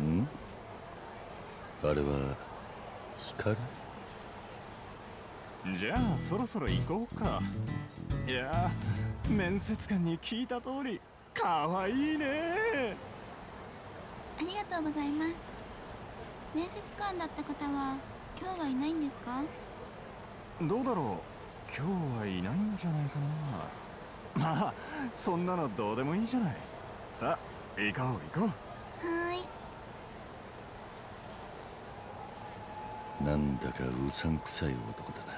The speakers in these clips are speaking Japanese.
ん？あれは光？ じゃあそろそろ行こうか。いやー、面接官に聞いた通りかわいいね。 ありがとうございます。面接官だった方は今日はいないんですか？ どうだろう、今日はいないんじゃないかな。まあそんなのどうでもいいじゃない。さあ行こう行こう。 はーい。 なんだかうさんくさい男だな。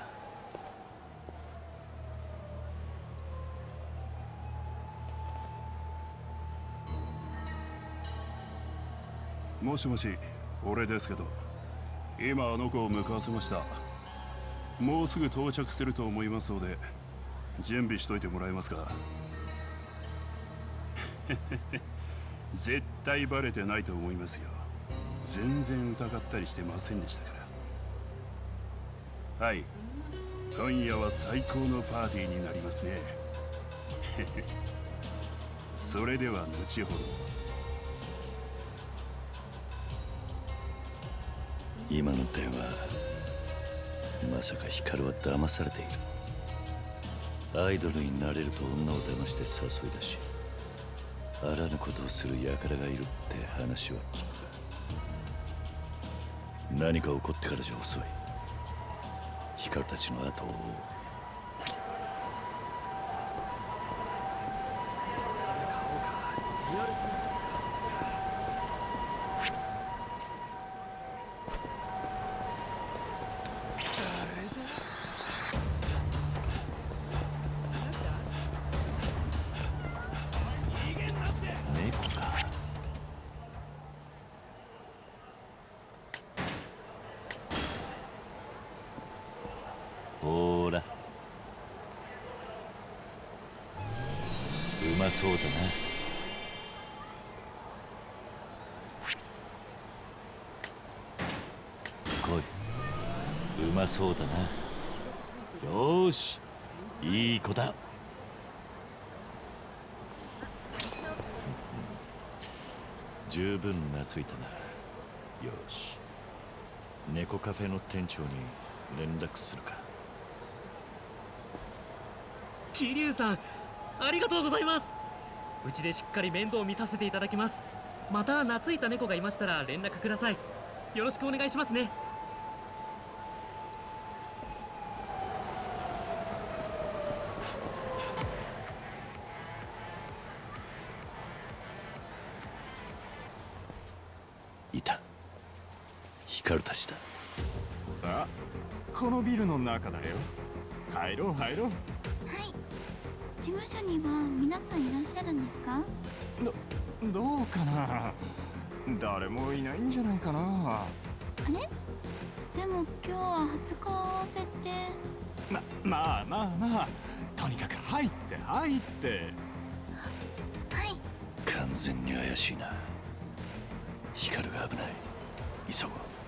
もしもし、俺ですけど、今あの子を向かわせました。もうすぐ到着すると思いますので、準備しといてもらえますか。絶対バレてないと思いますよ。全然疑ったりしてませんでしたから。はい、今夜は最高のパーティーになりますね。それでは後ほど。 今の電話、まさか光は騙されている。アイドルになれると女を騙して誘い出し、あらぬことをする輩がいるって話は聞くが、何か起こってからじゃ遅い。光たちの後を追う。ほーら、うまそうだな。来い、うまそうだな。よーし、いい子だ。十分懐いたな。よし、猫カフェの店長に連絡するか。 桐生さん、ありがとうございます。うちでしっかり面倒を見させていただきます。また懐いた猫がいましたら連絡ください。よろしくお願いしますね。 いた、光たちだ。 さあこのビルの中だよ。入ろう入ろう。 はい。事務所には皆さんいらっしゃるんですか？ どうかな。誰もいないんじゃないかな。 あれ？でも今日は初顔合わせって。 まあとにかく入って入って。 はい。 完全に怪しいな。光が危ない。急ごう。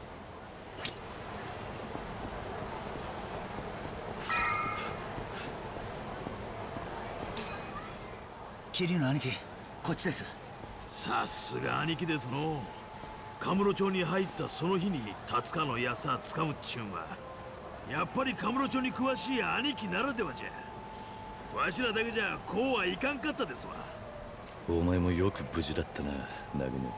桐生の兄貴、こっちです。 さすが兄貴ですの。カムロ町に入ったその日に達川の安つかむっちゅうんは、やっぱりカムロ町に詳しい兄貴ならではじゃ。わしらだけじゃこうはいかんかったですわ。 お前もよく無事だったな、南雲。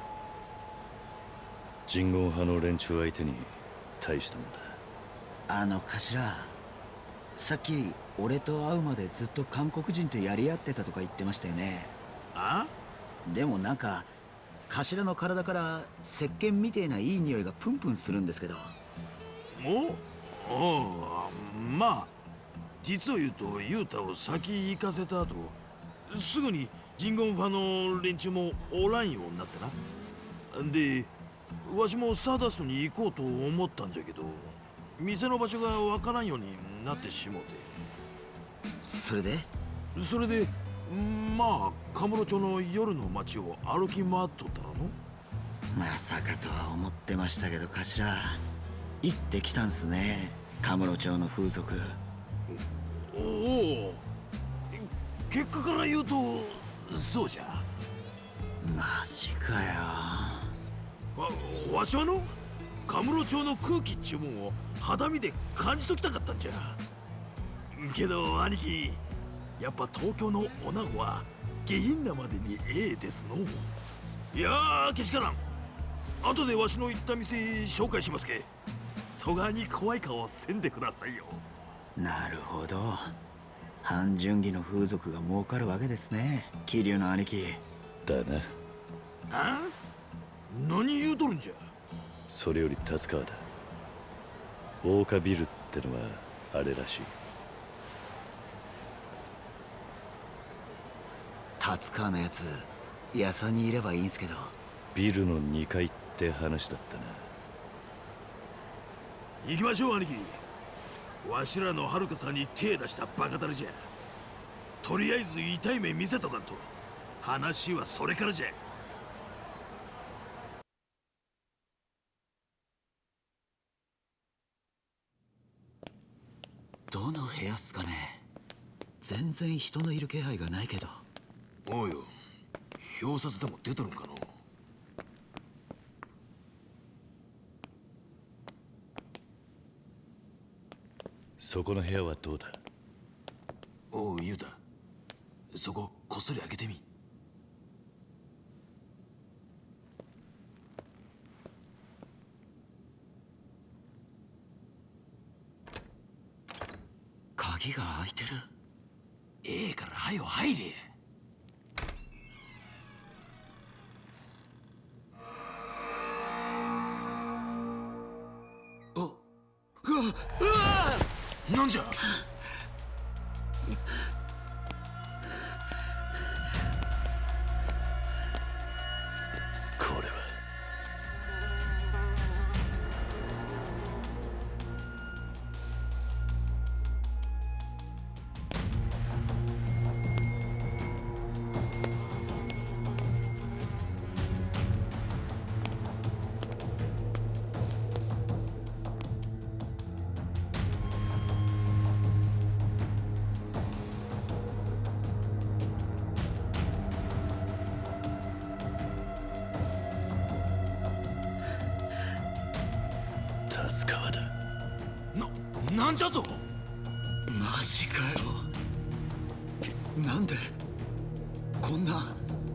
人言派の連中相手に大したもんだ。 頭、さっき俺と会うまでずっと韓国人とやり合ってたとか言ってましたよね。 あ？ でもなんか頭の体から石鹸みてえないい匂いがプンプンするんですけど。 まあ実を言うと雄太を先行かせた後、すぐに人言派の連中もおらんようになってな。でわしもスターダストに行こうと思ったんじゃけど、店の場所がわからんようになってしもて。 それでまあカムロ町の夜の街を歩き回っとったらの。 まさかとは思ってましたけど、頭行ってきたんすね、カムロ町の風俗。 おお、結果から言うとそうじゃ。 マジかよ。 わしはのカムロ町の空気っちゅうもんを肌身で感じときたかったんじゃ。けど兄貴、やっぱ東京の女子は下品なまでにええですの。いやー、けしからん。後でわしの行った店紹介しますけ。そがに怖い顔せんでくださいよ。 なるほど。半純義の風俗が儲かるわけですね、桐生の兄貴。 だな。 あ？何言うとるんじゃ。 それより達川だ。大岡ビルってのはあれらしい。 達川のやつ、やさにいればいいんすけど。 ビルの2階って話だったな。 行きましょう兄貴。わしらのはるかさんに手出したバカだれじゃ。とりあえず痛い目見せとかんと。話はそれからじゃ。 どの部屋っすかね。全然人のいる気配がないけど。 おうよ、表札でも出とるんかの。 そこの部屋はどうだ。 おう、ユウタ、そここっそり開けてみ。 鍵が開いてる。 ええからはよ入れ。なんじゃ。 これは達川だ。 なんじゃぞ。 マジかよ。なんでこんな。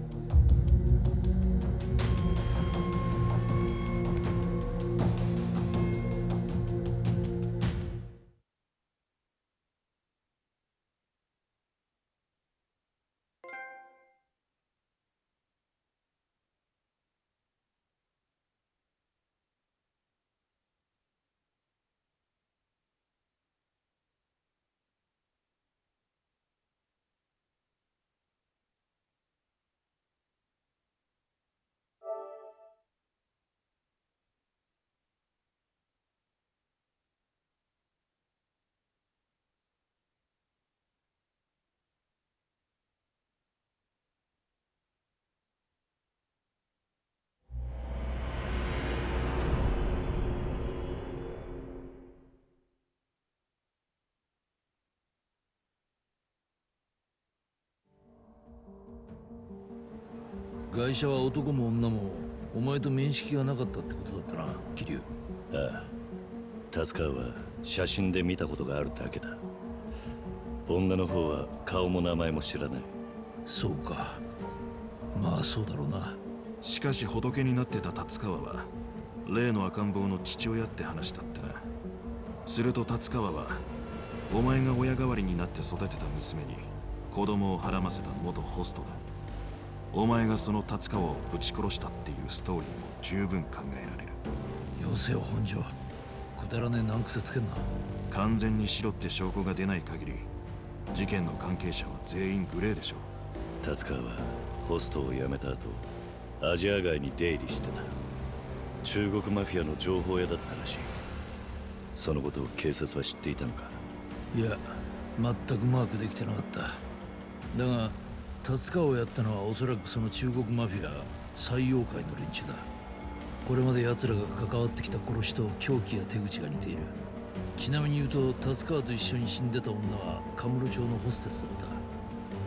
ガイシャは男も女もお前と面識がなかったってことだったな、桐生。 ああ、達川は写真で見たことがあるだけだ。女の方は顔も名前も知らない。 そうか、まあそうだろうな。 しかし仏になってた達川は例の赤ん坊の父親って話だってな。すると達川はお前が親代わりになって育てた娘に子供をはらませた元ホストだ。お前がその達川をぶち殺したっていうストーリーも十分考えられる。 よせよ本庄、くだらねえ難癖つけんな。 完全に白って証拠が出ない限り事件の関係者は全員グレーでしょう。 達川はホストを辞めた後アジア街に出入りしてた。中国マフィアの情報屋だったらしい。そのことを警察は知っていたのか。 いや、全くマークできてなかった。だが達川をやったのはおそらくその中国マフィア最妖怪の連中だ。これまで奴らが関わってきた殺しと凶器や手口が似ている。ちなみに言うと達川と一緒に死んでた女はカムロ町のホステスだった。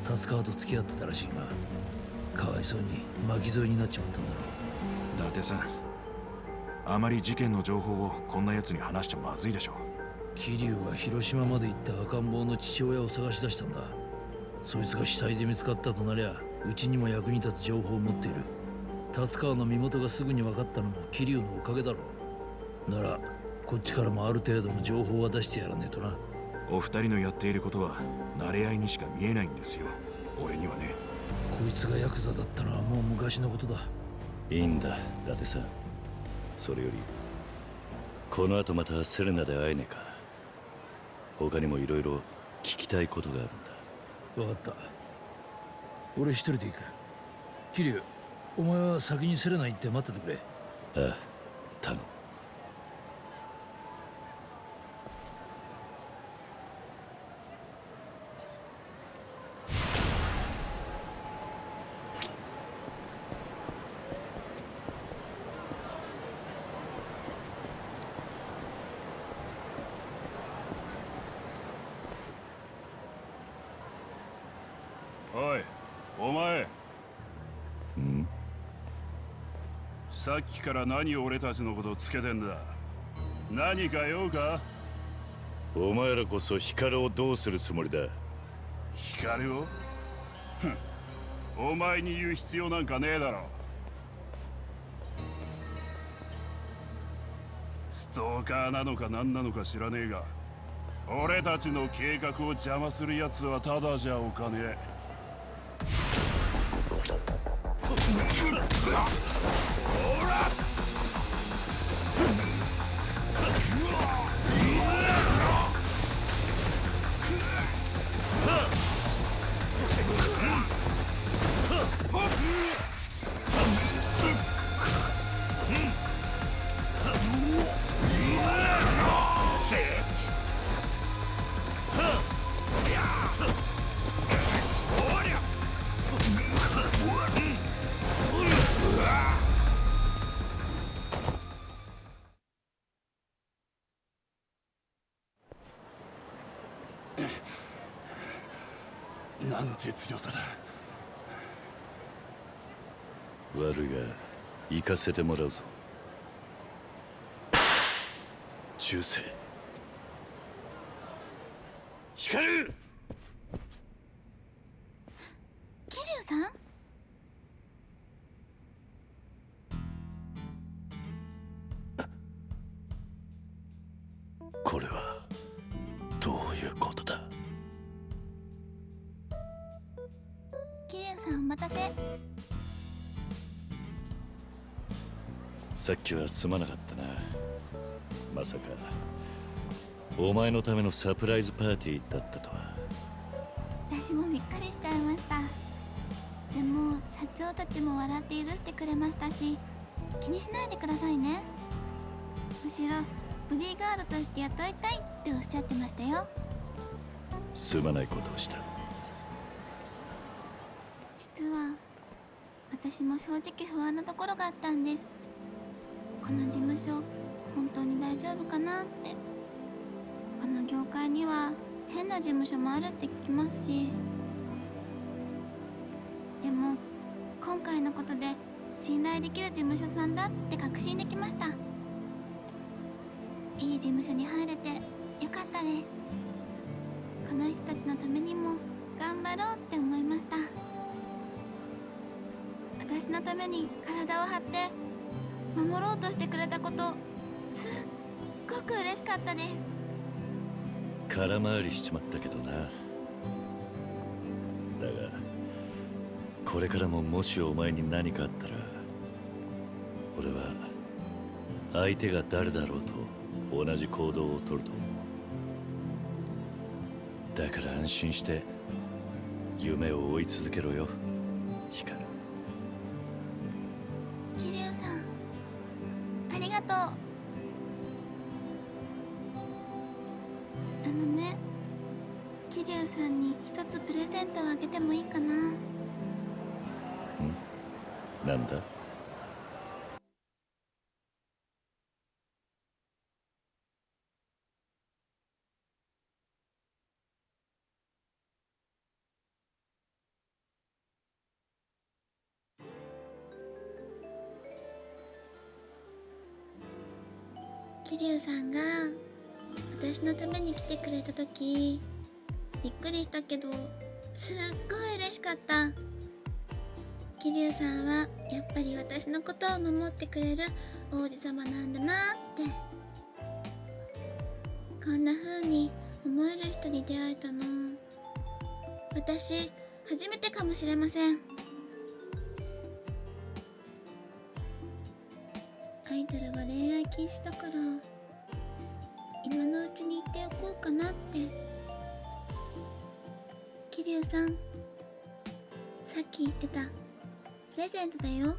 達川と付き合ってたらしいが、かわいそうに巻き添えになっちまったんだろう。 伊達さん、 あまり事件の情報をこんな奴に話しちゃまずいでしょ。 桐生が広島まで行った赤ん坊の父親を探し出したんだ。そいつが死体で見つかったとなりゃ、うちにも役に立つ情報を持っている。達川の身元がすぐに分かったのも桐生のおかげだろう。ならこっちからもある程度の情報は出してやらねえとな。 お二人のやっていることは慣れ合いにしか見えないんですよ、俺にはね。 こいつがヤクザだったのはもう昔のことだ。 いいんだ、伊達さん。それよりこの後またセレナで会えねえか。他にもいろいろ聞きたいことがあるんだ。 分かった。俺一人で行く。桐生、お前は先にセレナ行って待っててくれ。 ああ、頼む。 おい、お前。 ん？ さっきから何俺たちのことつけてんだ。何か用か？ お前らこそ光をどうするつもりだ？ 光を？ふん、お前に言う必要なんかねえだろ。ストーカーなのか何なのか知らねえが、俺たちの計画を邪魔する奴はただじゃおかねえ。なんて強さだ。 悪いが行かせてもらうぞ。忠誠、光る。 桐生さん？ これはどういうことだ？ 桐生さん、お待たせ。 さっきはすまなかったな。まさかお前のためのサプライズパーティーだったとは。 私もびっくりしちゃいました。でも社長たちも笑って許してくれましたし、気にしないでくださいね。むしろボディーガードとして雇いたいっておっしゃってましたよ。 すまないことをした。 実は私も正直不安なところがあったんです。この事務所本当に大丈夫かなって。この業界には変な事務所もあるって聞きますし。でも今回のことで信頼できる事務所さんだって確信できました。いい事務所に入れてよかったです。この人たちのためにも頑張ろうって思いました。私のために体を張って守ろうとしてくれたこと、すっごく嬉しかったです。 空回りしちまったけどな。だがこれからももしお前に何かあったら、俺は相手が誰だろうと同じ行動をとると思う。だから安心して夢を追い続けろよ、光。 桐生さん、ありがとう。ね、桐生さんに一つプレゼントをあげてもいいかな？ なんだ？ 桐生さんが私のために来てくれた時びっくりしたけどすっごい嬉しかった。桐生さんはやっぱり私のことを守ってくれる王子様なんだなって。こんな風に思える人に出会えたの私初めてかもしれません。アイドルは恋愛禁止だから今のうちに言っておこうかなって。桐生さん、さっき言ってたプレゼントだよ。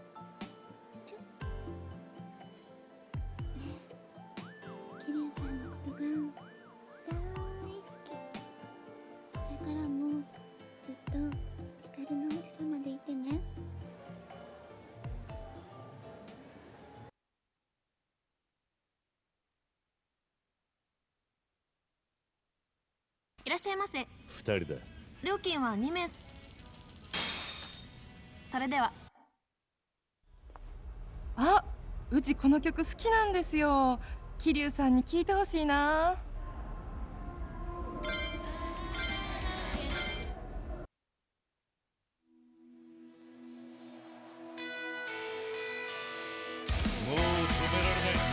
桐生さんのことが大好き。これからもずっと光の王子様でいてね。 いらっしゃいませ。 2人だ。 料金は2名。それでは。 あ、うちこの曲好きなんですよ。桐生さんに聴いてほしいな。 もう止められないぞ。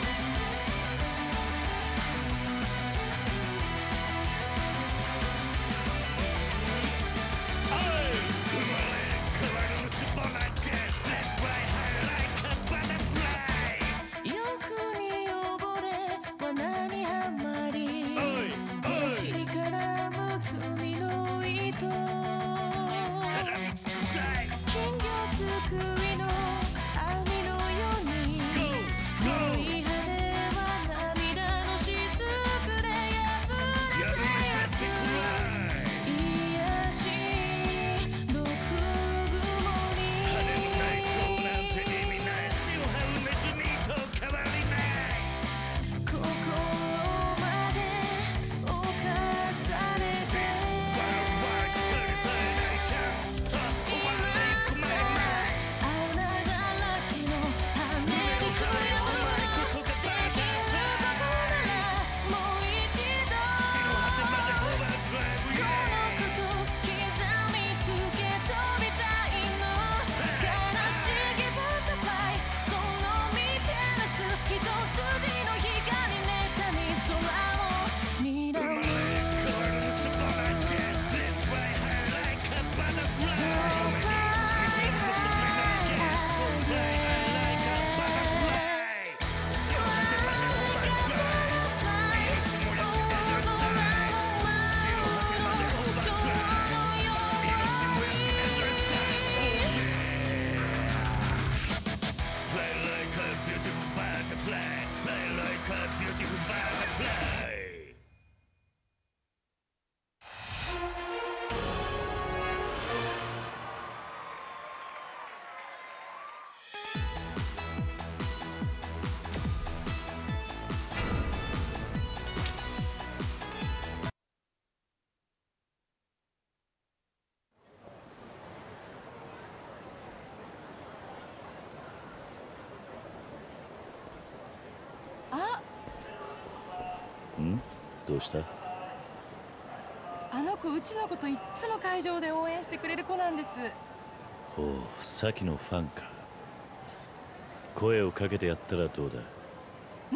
どうした？ あの子うちのこといっつも会場で応援してくれる子なんです。 おお、さきのファンか。声をかけてやったらどうだ？ うん。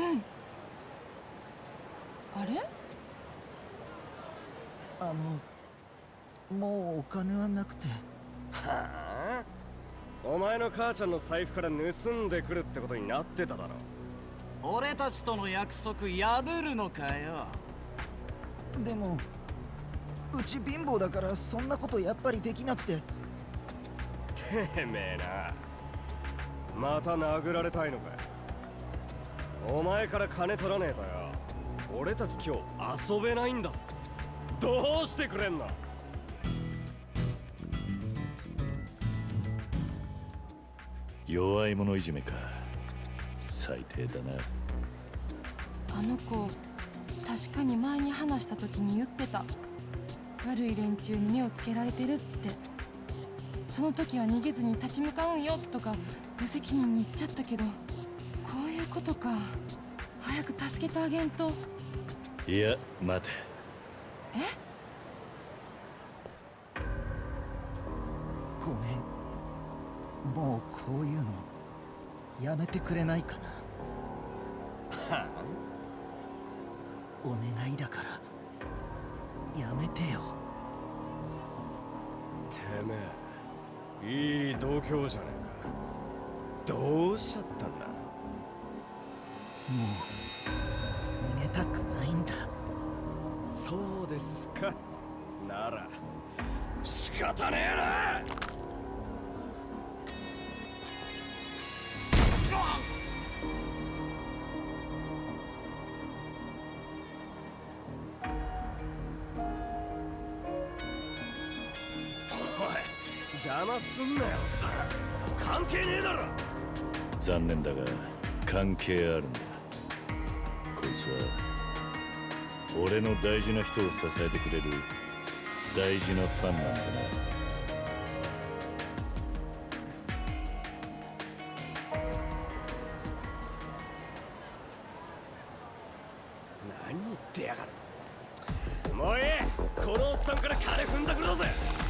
あれ？ もうお金はなくて。 はあ？お前の母ちゃんの財布から盗んでくるってことになってただろ。 俺たちとの約束破るのかよ。でもうち貧乏だからそんなことやっぱりできなくて。 てめえな、また殴られたいのかよ。お前から金取らねえとよ、俺たち今日遊べないんだぞ。どうしてくれんの？ 弱い者いじめか。最低だな。 あの子確かに前に話した時に言ってた。悪い連中に目をつけられてるって。その時は逃げずに立ち向かうんよとか無責任に言っちゃったけど、こういうことか。 早く助けてあげんと。 いや待て。 ごめん、もうこういうのやめてくれないかな。はあ、お願いだからやめてよ。 てめえ、いい度胸じゃねえか。どうしちゃったんだ。 もう逃げたくないんだ。 そうですか。なら仕方ねえな。邪魔すんなよ、さあ。関係ねえだろ。 残念だが関係あるんだ。こいつは俺の大事な人を支えてくれる大事なファンなんだな。 何言ってやがる。もういい。このおっさんから金踏んだくろうぜ。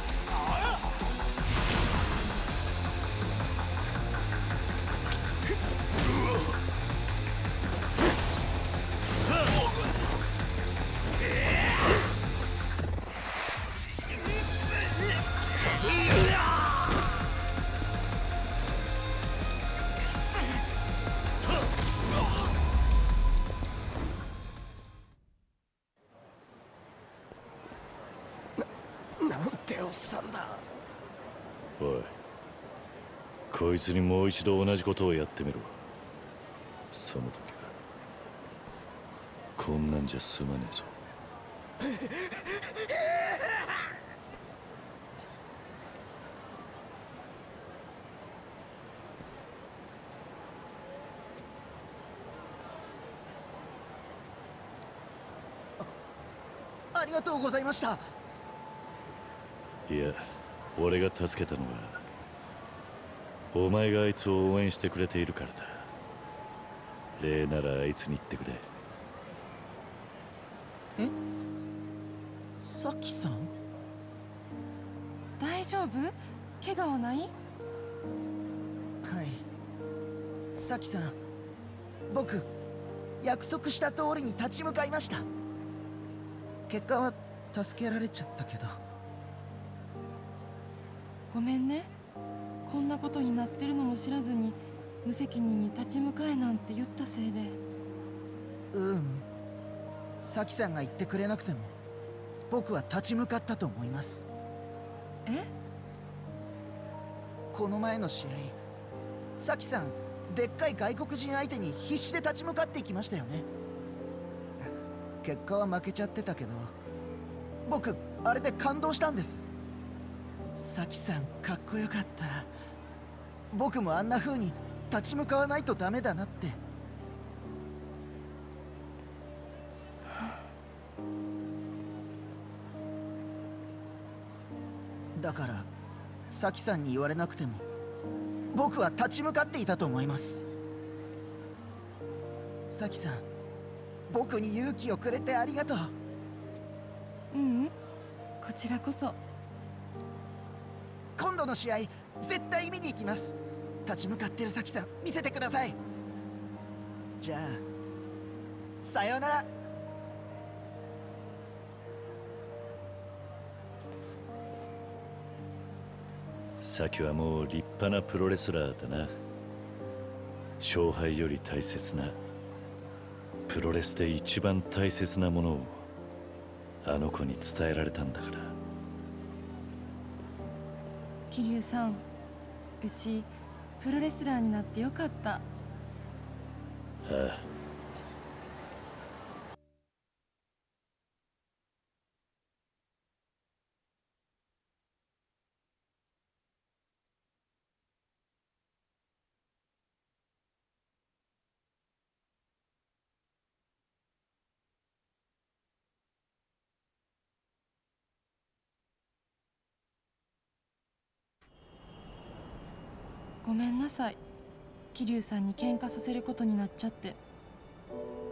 なんておっさんだ。 おい、こいつにもう一度同じことをやってみろ。その時はこんなんじゃ済まねえぞ。 ありがとうございました。 いや、俺が助けたのはお前があいつを応援してくれているからだ。礼ならあいつに言ってくれ。 え、サキさん？ 大丈夫？怪我はない？ はい、サキさん、僕約束した通りに立ち向かいました。結果は助けられちゃったけど。 ごめんね。こんなことになってるのも知らずに無責任に立ち向かえなんて言ったせいで。 サキさんが言ってくれなくても僕は立ち向かったと思います。 え？ この前の試合、サキさんでっかい外国人相手に必死で立ち向かっていきましたよね。結果は負けちゃってたけど、僕あれで感動したんです。サキさんかっこよかった。僕もあんな風に立ち向かわないとダメだなって。だからサキさんに言われなくても僕は立ち向かっていたと思います。サキさん、僕に勇気をくれてありがとう。 ううん、こちらこそ。 今度の試合絶対見に行きます。立ち向かってるサキさん見せてください。じゃあさようなら。 サキはもう立派なプロレスラーだな。勝敗より大切な、プロレスで一番大切なものをあの子に伝えられたんだから。 桐生さん、うちプロレスラーになってよかった。 ああ。 ごめんなさい。桐生さんに喧嘩させることになっちゃって。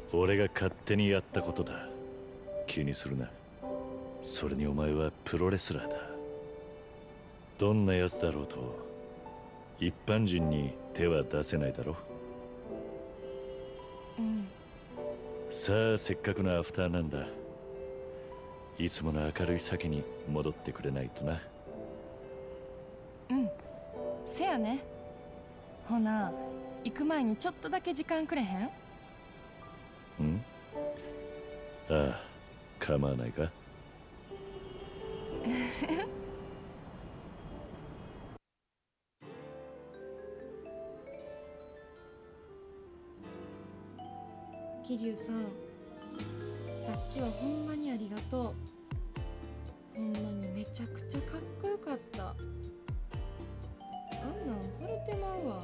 俺が勝手にやったことだ。気にするな。それにお前はプロレスラーだ。どんな奴だろうと一般人に手は出せないだろ。 うん。 さあ、せっかくのアフターなんだ。いつもの明るい先に戻ってくれないとな。 うん、せやね。ほな、行く前にちょっとだけ時間くれへん？ ああ、構わないか。 桐生さん、さっきはほんまにありがとう。ほんまにめちゃくちゃかっこよかった。あんなん惚れてまうわ。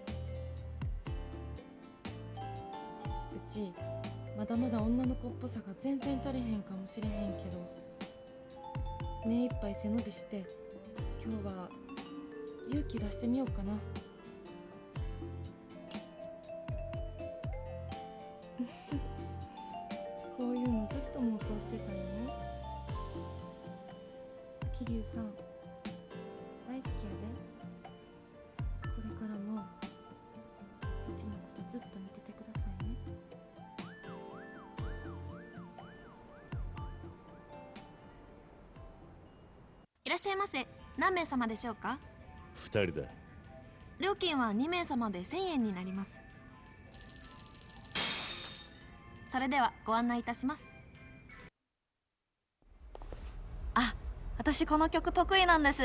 うちまだまだ女の子っぽさが全然足りへんかもしれへんけど、目いっぱい背伸びして今日は勇気出してみようかな。こういうのずっと妄想してたんよね。桐生さん、大好きやで。これからもうちのことずっと見ててくださいね。 いらっしゃいませ。何名様でしょうか 2人だ。 料金は2名様で1000円になります。それではご案内いたします。あ、私この曲得意なんです。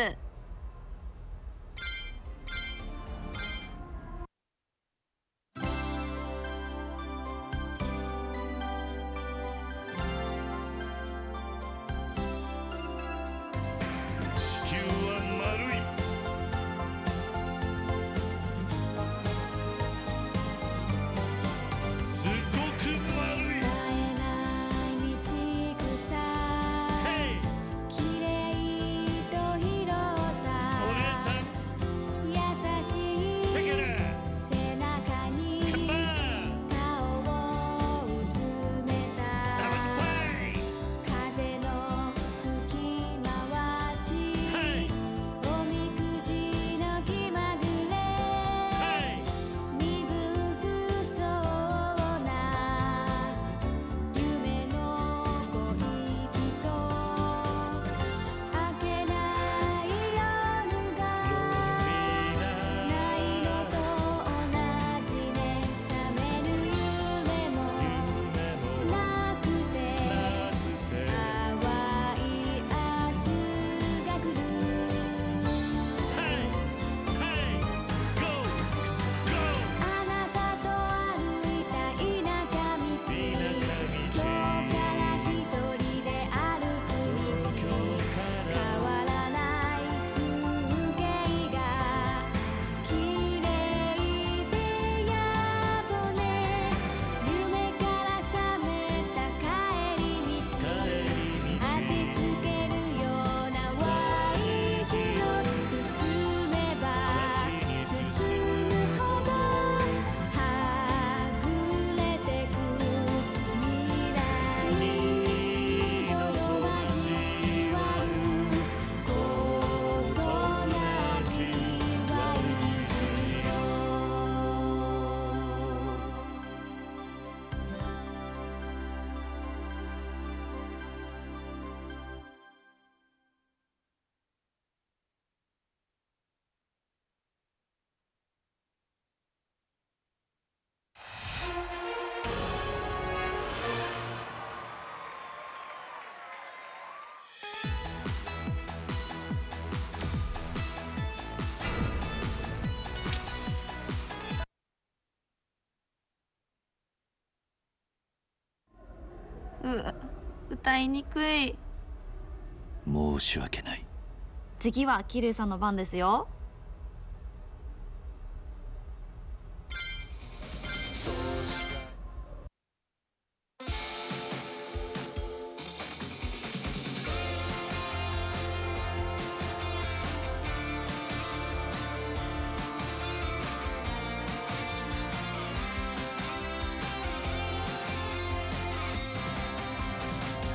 歌いにくい。 申し訳ない。 次は桐生さんの番ですよ。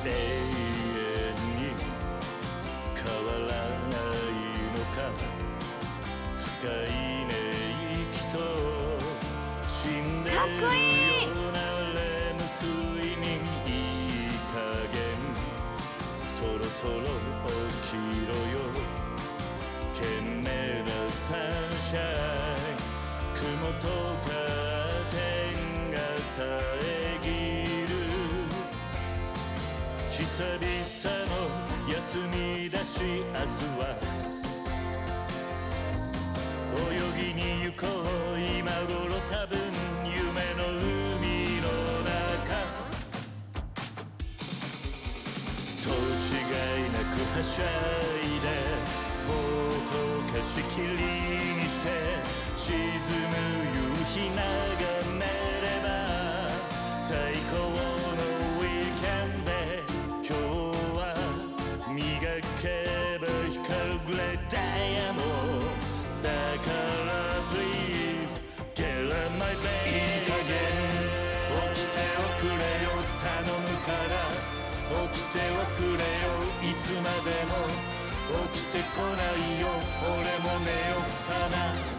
永遠に変わらないのか。深いね息と死んでるようなレム睡眠、いい加減そろそろ起きろよ。懸命なサンシャイン、雲とカーテンが遮る。久々の休みだし明日は泳ぎに行こう。今頃多分夢の海の中、通しがいなくはしゃいでボート貸し切りにして沈む夕日眺めれば最高のウィーケンで、今日は磨けば光るグレーダイヤモンドだから Please get on my bed。 いい加減起きておくれよ頼むから、起きておくれよいつまでも。起きてこないよ俺も寝よっかな。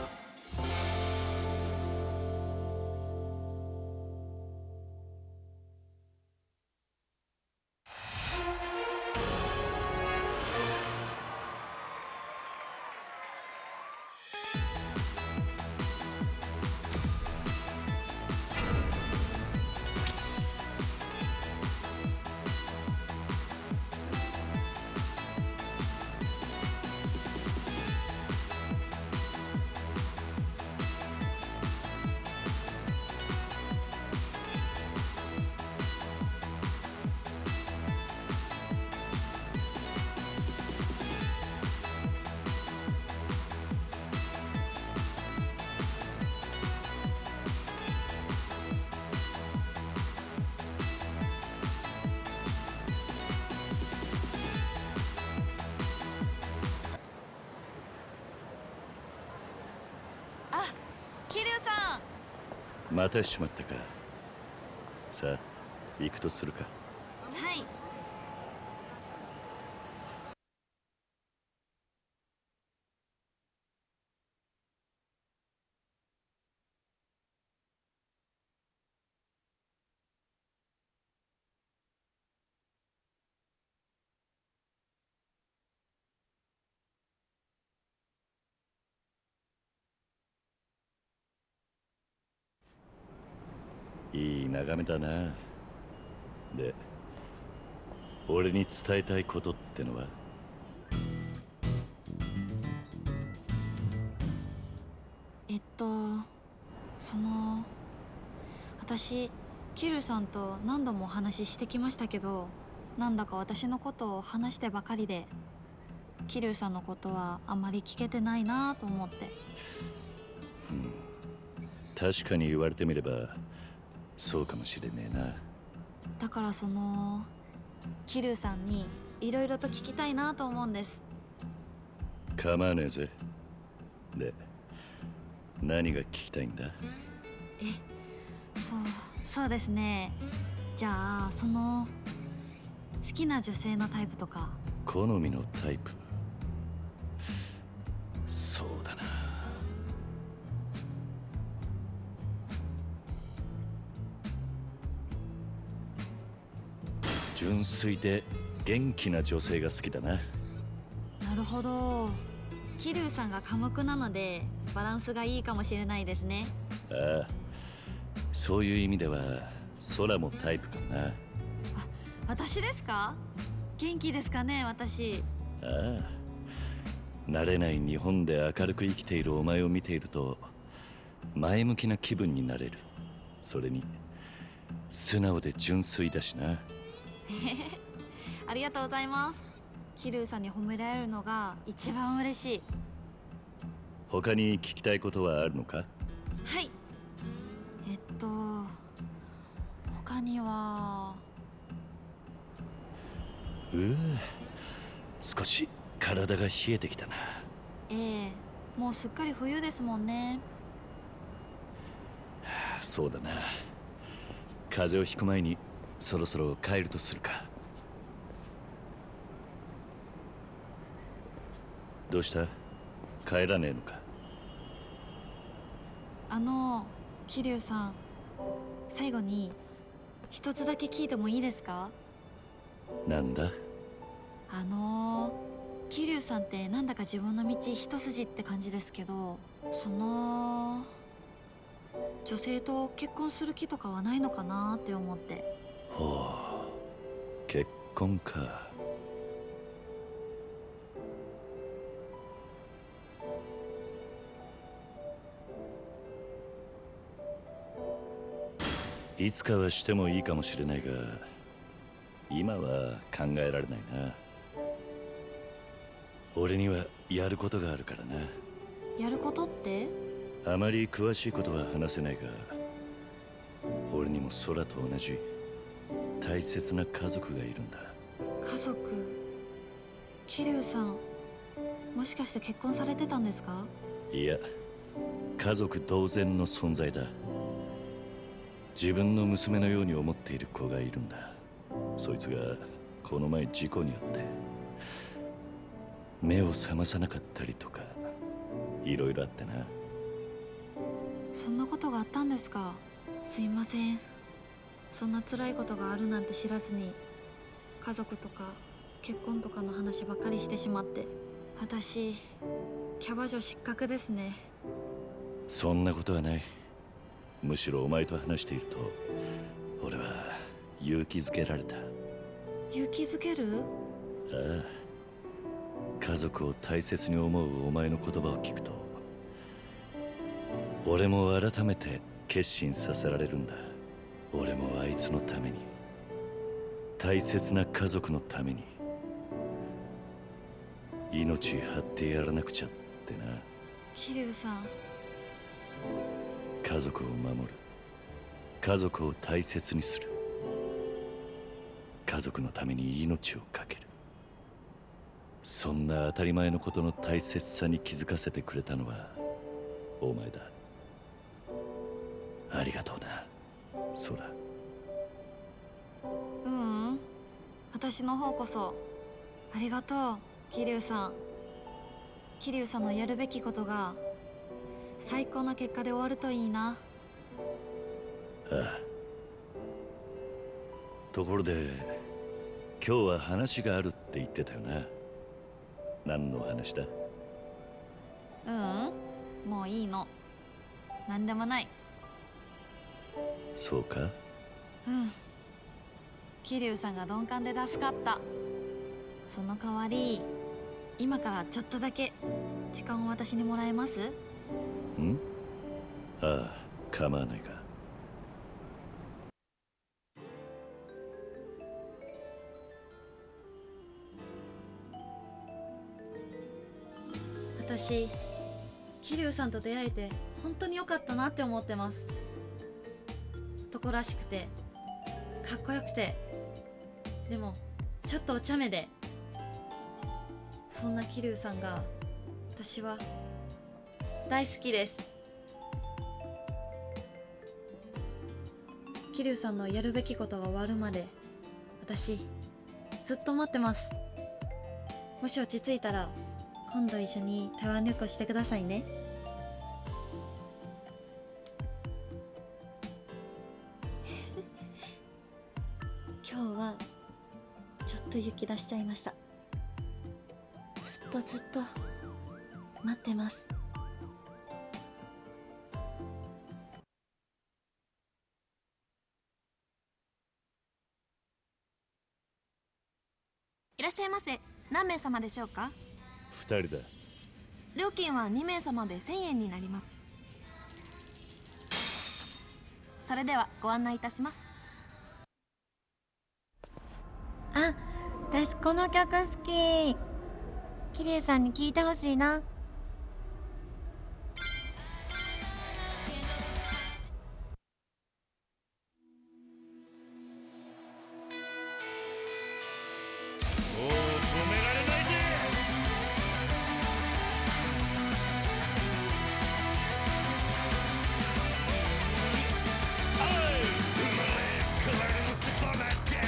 桐生さん。 またしまったか。さあ行くとするか。 はい。 いい眺めだな。で、俺に伝えたいことってのは？ 私桐生さんと何度もお話ししてきましたけど、なんだか私のことを話してばかりで桐生さんのことはあまり聞けてないなと思って。 確かに言われてみればそうかもしれねえな。 だから桐生さんにいろいろと聞きたいなと思うんです。 構わねえぜ。で、何が聞きたいんだ？ そうですね。じゃあ好きな女性のタイプとか。 好みのタイプ。そうだな。純粋で元気な女性が好きだな。 なるほど。桐生さんが寡黙なのでバランスがいいかもしれないですね。 ああ、そういう意味では空もタイプかもな。 私ですか？元気ですかね、私。 ああ、慣れない日本で明るく生きているお前を見ていると前向きな気分になれる。それに素直で純粋だしな。 ありがとうございます。桐生さんに褒められるのが一番嬉しい。 他に聞きたいことはあるのか？ はい。他には。 少し体が冷えてきたな。 もうすっかり冬ですもんね。 そうだな。風邪をひく前にそろそろ帰るとするか。 どうした？帰らねえのか？ 桐生さん、最後に一つだけ聞いてもいいですか？ なんだ？ 桐生さんってなんだか自分の道一筋って感じですけど、女性と結婚する気とかはないのかなって思って。 ほう、結婚か。いつかはしてもいいかもしれないが、今は考えられないな。俺にはやることがあるからな。 やることって？ あまり詳しいことは話せないが、俺にも空と同じ大切な家族がいるんだ。 家族？桐生さん、もしかして結婚されてたんですか？ いや、家族同然の存在だ。自分の娘のように思っている子がいるんだ。そいつがこの前事故に遭って目を覚まさなかったりとか、いろいろあってな。 そんなことがあったんですか？すいません。そんな辛いことがあるなんて知らずに、家族とか結婚とかの話ばっかりしてしまって。私キャバ嬢失格ですね。 そんなことはない。むしろお前と話していると俺は勇気づけられた。 勇気づける？ ああ、家族を大切に思うお前の言葉を聞くと俺も改めて決心させられるんだ。俺もあいつのために、大切な家族のために命張ってやらなくちゃってな。 桐生さん、 家族を守る、家族を大切にする、家族のために命を懸ける、そんな当たり前のことの大切さに気づかせてくれたのはお前だ。ありがとうな、空。 私の方こそありがとう、桐生さん。桐生さんのやるべきことが最高な結果で終わるといいな。 ああ。ところで今日は話があるって言ってたよな。何の話だ？ もういいの。何でもない。 そうか？ 桐生さんが鈍感で助かった。その代わり今からちょっとだけ時間を私にもらえます？ ああ、構わないが。 私、桐生さんと出会えて本当に良かったなって思ってます。男らしくてかっこよくて、でもちょっとお茶目で、そんな桐生さんが私は大好きです。桐生さんのやるべきことが終わるまで私ずっと待ってます。もし落ち着いたら今度一緒に台湾旅行してくださいね。今日はちょっと雪出しちゃいました。ずっと待ってます。 いらっしゃいませ。何名様でしょうか 2人だ。 料金は2名様で1000円になります。それではご案内いたします。 あ、私この曲好き。桐生さんに聞いてほしいな。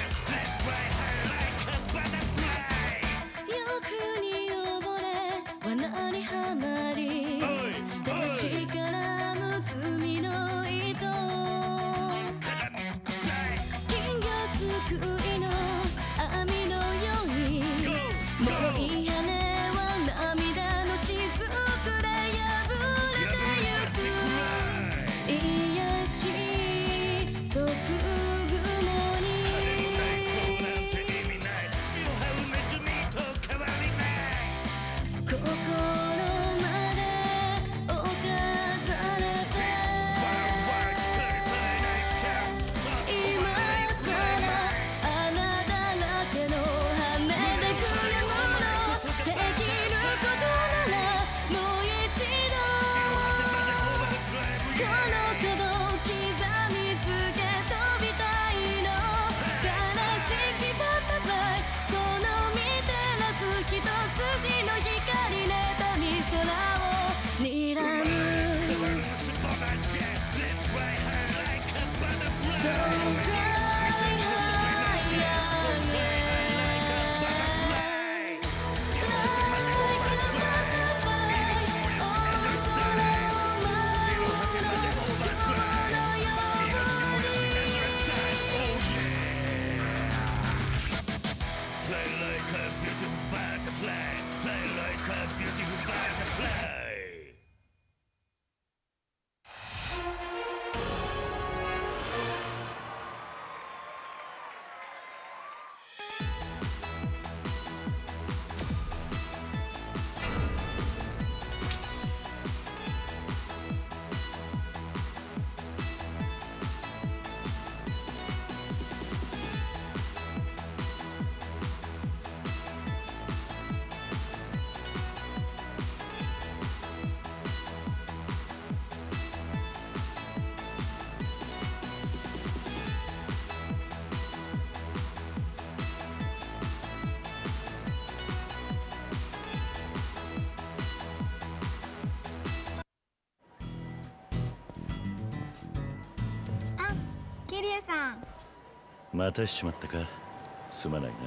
欲に溺れ生さん。 またしちまったか。すまないな。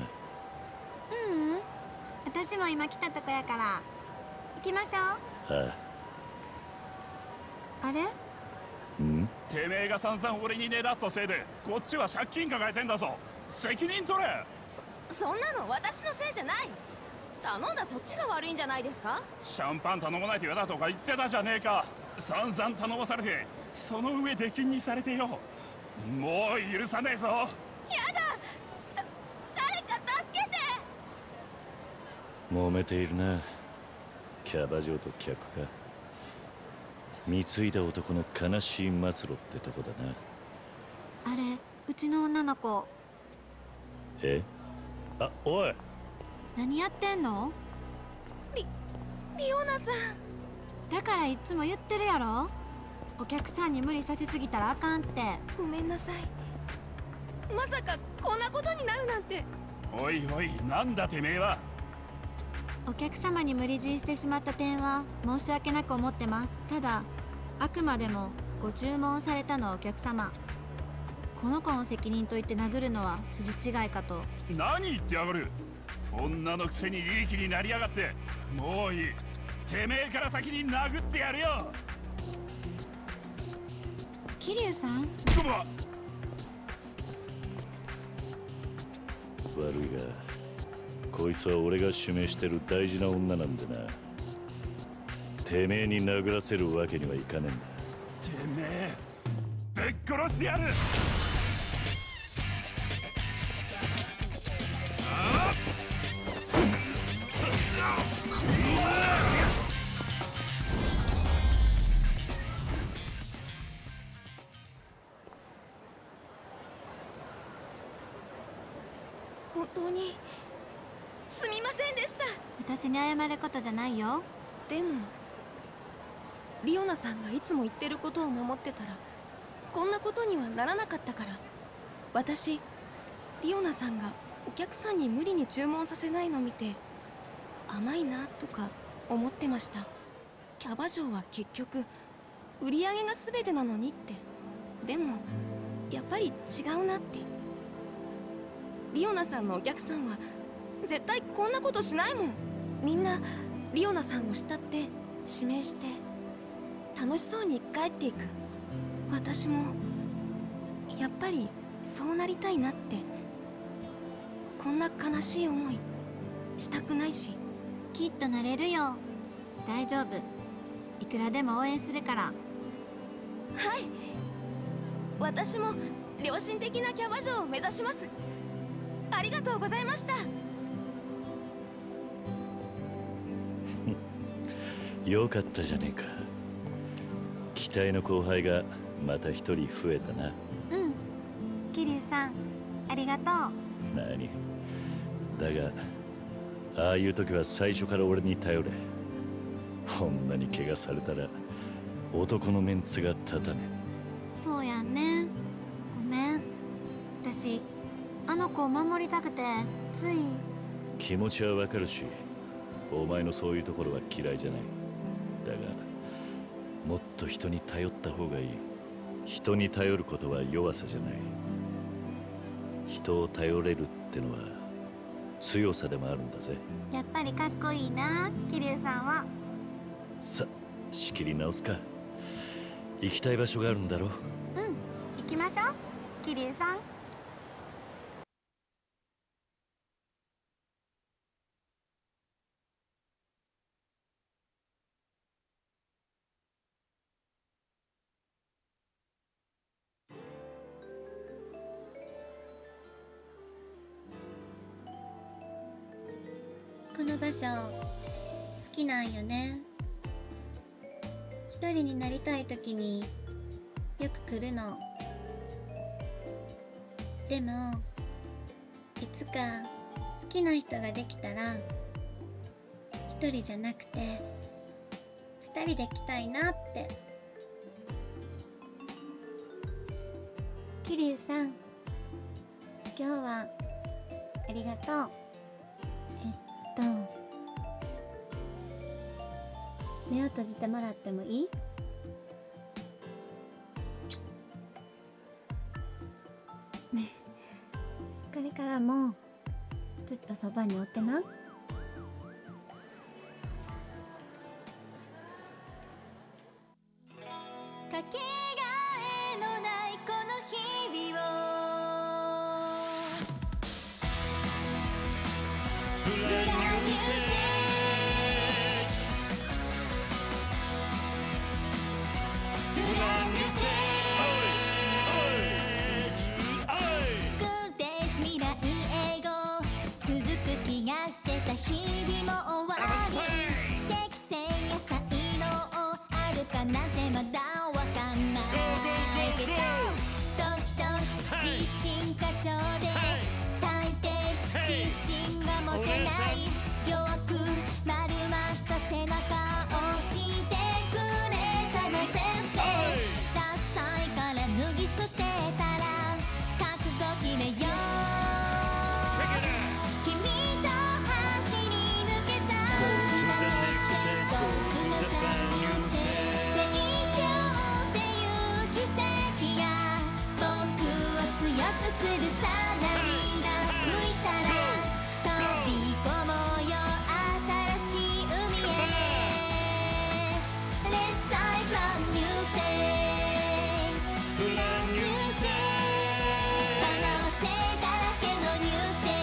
私も今来たとこやから行きましょう。 ああれ？ ん？ てめえが散々俺にねだったせいでこっちは借金抱えてんだぞ。責任取れ。 そんなの私のせいじゃない。頼んだそっちが悪いんじゃないですか。 シャンパン頼まないと嫌だとか言ってたじゃねえか。散々頼まされてその上出禁にされてよ。もう許さねえぞ。 やだ、誰か助けて。 揉めているな。キャバ嬢と客か。貢いだ男の悲しい末路ってとこだな。 あれ、うちの女の子。 え？あ、おい。 何やってんの？ リオナさん。 だからいつも言ってるやろ。お客さんに無理させすぎたらあかんって。 ごめんなさい。まさかこんなことになるなんて。 おいおい、なんだてめえは。 お客様に無理強いしてしまった点は申し訳なく思ってます。ただあくまでもご注文されたのはお客様。この子の責任と言って殴るのは筋違いかと。 何言ってやがる。女のくせにいい気になりやがって。もういい。てめえから先に殴ってやるよ。 桐生さん。 悪いがこいつは俺が指名してる大事な女なんでな。てめえに殴らせるわけにはいかねえんだ。 てめえぶっ殺してやる。 本当にすみませんでした。 私に謝ることじゃないよ。 でもリオナさんがいつも言ってることを守ってたらこんなことにはならなかったから。私リオナさんがお客さんに無理に注文させないの見て甘いなとか思ってました。キャバ嬢は結局売り上げが全てなのにって。でもやっぱり違うなって。リオナさんのお客さんは絶対こんなことしないもん。みんなリオナさんを慕って指名して楽しそうに帰っていく。私もやっぱりそうなりたいなって。こんな悲しい思いしたくないし。 きっとなれるよ。大丈夫。いくらでも応援するから。 はい、私も良心的なキャバ嬢を目指します。ありがとうございました。 よかったじゃねえか。期待の後輩がまた一人増えたな。 桐生さんありがとう。 何だがああいう時は最初から俺に頼れ。女に怪我されたら男のメンツが立たねそうやんね。ごめん。私あの子を守りたくてつい。 気持ちはわかるしお前のそういうところは嫌いじゃない。だがもっと人に頼った方がいい。人に頼ることは弱さじゃない。人を頼れるってのは強さでもあるんだぜ。 やっぱりかっこいいな桐生さんは。 さ仕切り直すか。行きたい場所があるんだろ。 行きましょう桐生さん。この場所好きなんよね。一人になりたい時によく来るの。でもいつか好きな人ができたら一人じゃなくて二人で来たいなって。桐生さん今日はありがとう。目を閉じてもらってもいい？ これからもずっとそばにおってな。 かけがえのないこの日々をブランニューステージブランニューステージスクールデイズ未来英語続く気がしてた日々も終わり適性や才能あるかなんてまだわかんないけど時々自信過剰で大抵自信が持てない弱く丸まった背中を押してくれたのですダサいから脱ぎ捨てたら覚悟決めよう君と走り抜けたするさ涙拭いたら飛び込もうよ新しい海へ Let's start from new stage Brand new stage 可能性だらけの new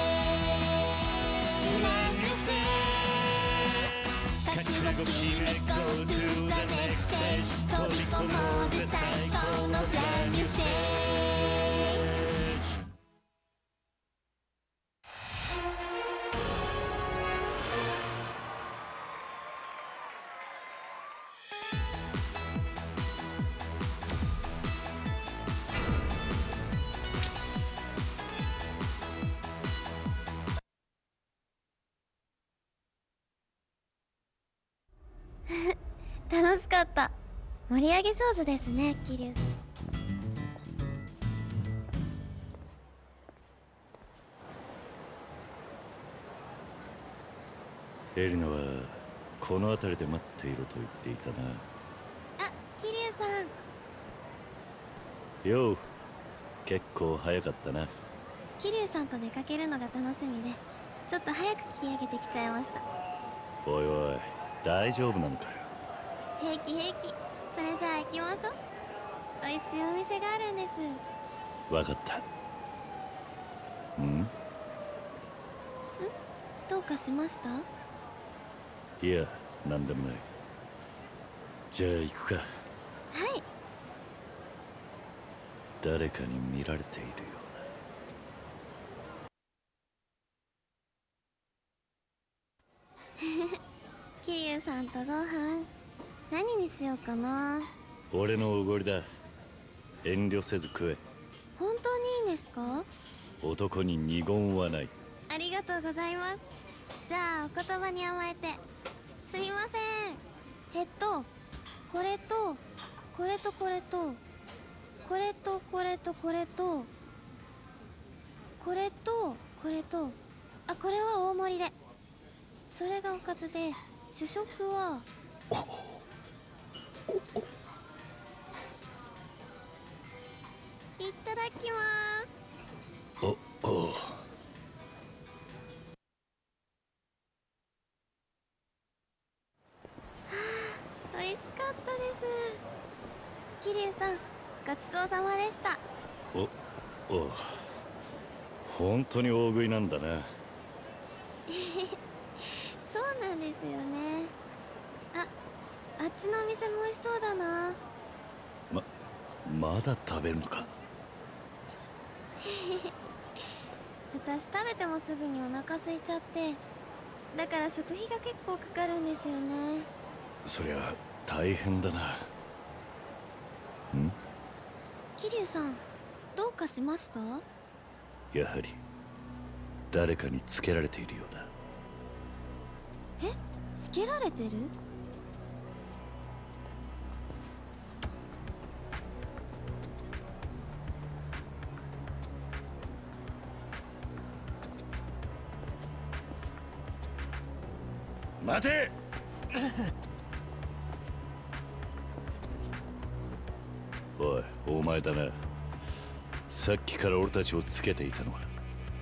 stage Brand new stage 覚悟決め Go to the next stage 飛び込もうぜ最高の Brand new stage 楽しかった。盛り上げ上手ですね、桐生さん。 エリナはこの辺りで待っていろと言っていたな。 あ、桐生さん。 よう、結構早かったな。 桐生さんと出かけるのが楽しみでちょっと早く切り上げてきちゃいました。 おいおい、大丈夫なのかよ。 平気平気。それじゃあ行きましょう。美味しいお店があるんです。 わかった。 どうかしました？ いや、なんでもない。じゃあ行くか。 はい。 誰かに見られているような。桐生さんとご飯何にしようかな。 俺のおごりだ。遠慮せず食え。 本当にいいんですか？ 男に二言はない。 ありがとうございます。じゃあお言葉に甘えて。すみません。これとこれとこれとこれとこれとこれとこれとこれとあ、これは大盛りで。それがおかずで主食はいただきます。 お美味しかったです。桐生さん、ごちそうさまでした。 本当に大食いなんだな。 そうなんですよね。あっちのお店も美味しそうだな。 まだ食べるのか。 私食べてもすぐにお腹空いちゃって、だから食費が結構かかるんですよね。 そりゃ大変だな。 桐生さん、どうかしました？ やはり誰かにつけられているようだ。 つけられてる？ 待ておい、お前だな。 さっきから俺たちをつけていたのは。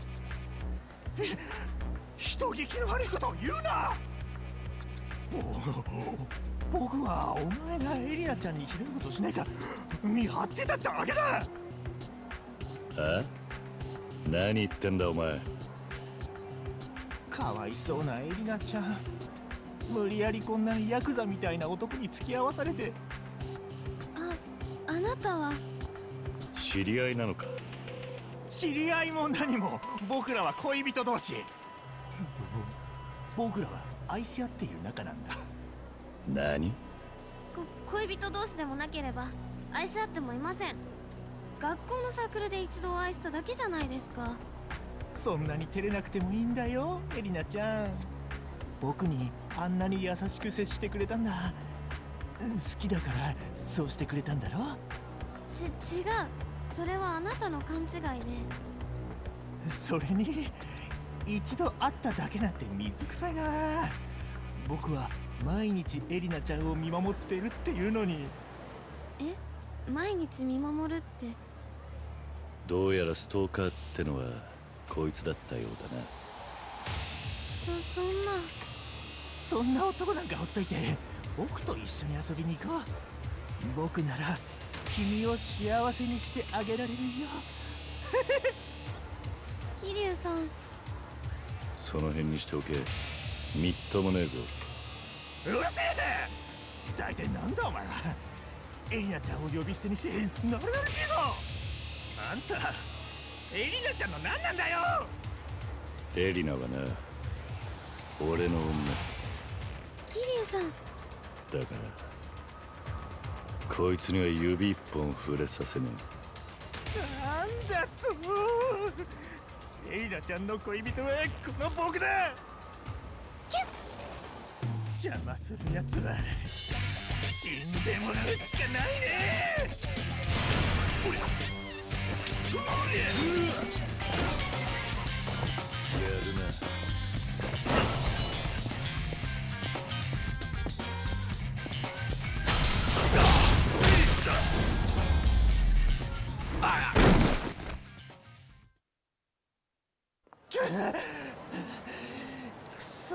人聞きの悪いことを言うな。僕はお前がエリナちゃんにひどいことしないか見張ってただけだ。 あ？何言ってんだお前。 かわいそうなエリナちゃん、無理やりこんなヤクザみたいな男に付き合わされて。 あなたは知り合いなのか？ 知り合いも何も、僕らは恋人同士。僕らは愛し合っている仲なんだ。 何？ 恋人同士でもなければ愛し合ってもいません。学校のサークルで一度愛しただけじゃないですか。 そんなに照れなくてもいいんだよ、エリナちゃん。僕にあんなに優しく接してくれたんだ。好きだからそうしてくれたんだろ。 違う、それはあなたの勘違いで。 それに一度会っただけなんて水臭いな。僕は毎日エリナちゃんを見守ってるっていうのに。 毎日見守るって。 どうやらストーカーってのはこいつだったようだな。 そんな男なんかほっといて僕と一緒に遊びに行こう。僕なら君を幸せにしてあげられるよ。 桐生さん、 その辺にしておけ。みっともねえぞ。 うるせえ。大体なんだお前は。エリナちゃんを呼び捨てにしてなるなるしいぞ。あんたエリナちゃんの何なんだよ。 エリナはな、俺の女桐生さん。 だからこいつには指一本触れさせねなんだと。エリナちゃんの恋人はこの僕だ。邪魔するやつは死んでもらうしかないね。おりゃそりゃやるな。 くそ。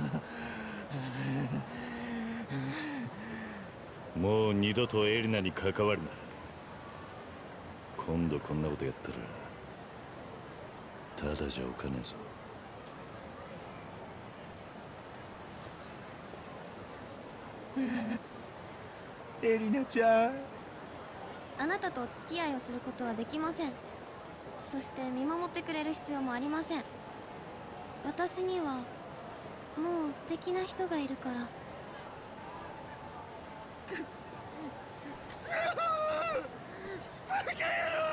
もう二度とエリナに関わるな。今度こんなことやったらただじゃおかねえぞ。 エリナちゃん、 あなたとお付き合いをすることはできません。そして見守ってくれる必要もありません。私にはもう素敵な人がいるから。 くそー、バカ野郎。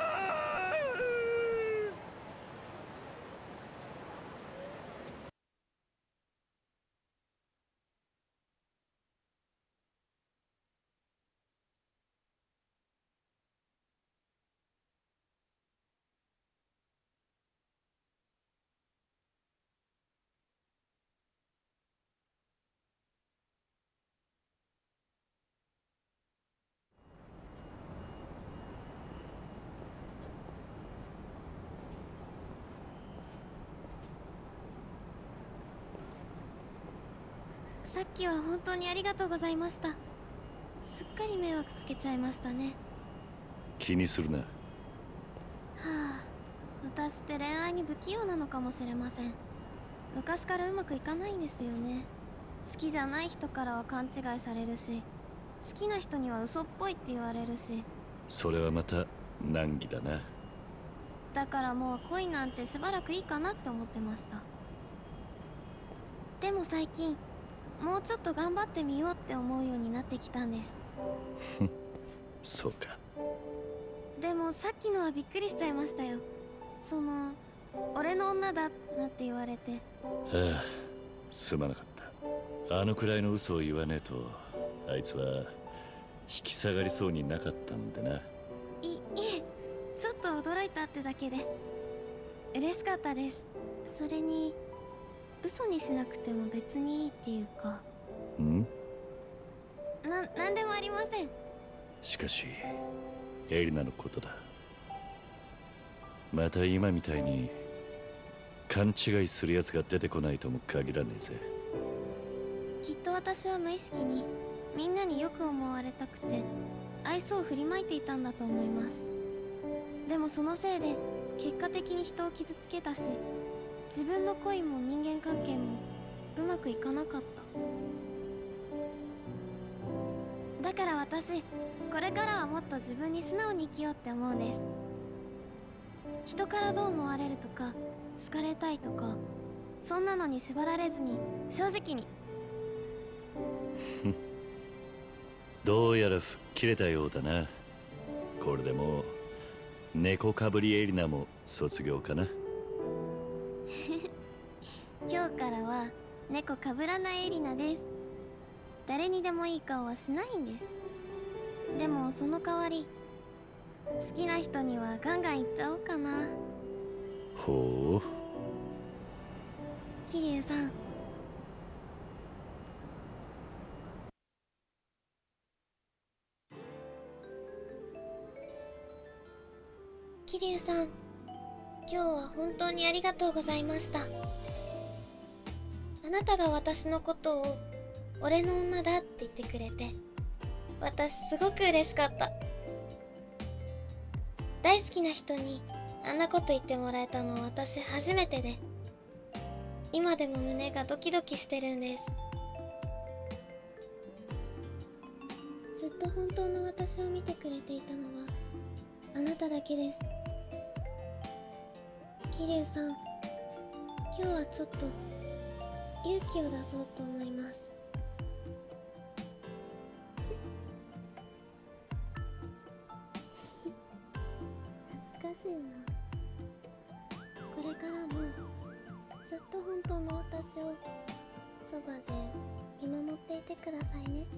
さっきは本当にありがとうございました。すっかり迷惑かけちゃいましたね。 気にするな。 はあ、私って恋愛に不器用なのかもしれません。昔からうまくいかないんですよね。好きじゃない人からは勘違いされるし、好きな人には嘘っぽいって言われるし。 それはまた難儀だな。 だからもう恋なんてしばらくいいかなって思ってました。でも最近もうちょっと頑張ってみようって思うようになってきたんです。 そうか。 でもさっきのはびっくりしちゃいましたよ。俺の女だなんて言われて。 ああ、すまなかった。あのくらいの嘘を言わねえとあいつは引き下がりそうになかったんでな。 いえ、ちょっと驚いたってだけで嬉しかったです。それに嘘にしなくても別にいいっていうか。なんでもありません。 しかしエリナのことだ。 また今みたいに勘違いするやつが出てこないとも限らねえぜ。 きっと私は無意識にみんなによく思われたくて愛想を振りまいていたんだと思います。でもそのせいで結果的に人を傷つけたし、自分の恋も人間関係もうまくいかなかった。だから私、これからはもっと自分に素直に生きようって思うんです。人からどう思われるとか好かれたいとか、そんなのに縛られずに正直に。 どうやら吹っ切れたようだな。これでもう猫かぶりエリナも卒業かな。 今日からは猫かぶらないエリナです。誰にでもいい顔はしないんです。でもその代わり好きな人にはガンガン言っちゃおうかな。 ほう。 桐生さん、桐生さん、今日は本当にありがとうございました。あなたが私のことを俺の女だって言ってくれて、私すごく嬉しかった。大好きな人にあんなこと言ってもらえたのは私初めてで、今でも胸がドキドキしてるんです。ずっと本当の私を見てくれていたのはあなただけです。桐生さん、今日はちょっと勇気を出そうと思います。恥ずかしいな。これからもずっと本当の私をそばで見守っていてくださいね。